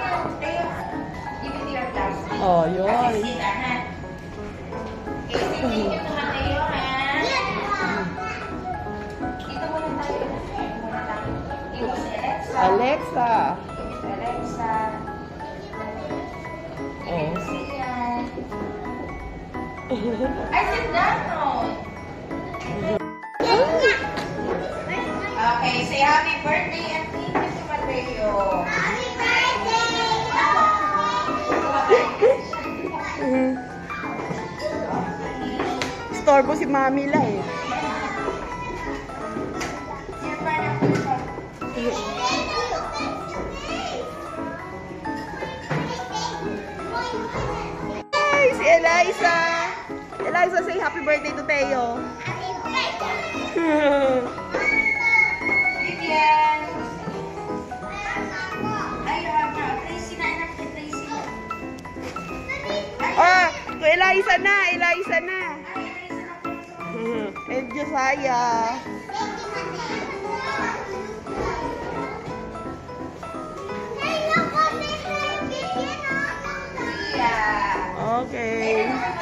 Oh, yun. Alexa. I sit down. Okay, say happy birthday and thank you to Mateo. Happy birthday! Storbo si Mami la eh. Hey, si Eliza! Eliza, say happy birthday to Teo. Vivian! Ayun na. Tracy na anak ni Tracy. Ah, to Eliza na, Eliza na. And Josiah. Okay.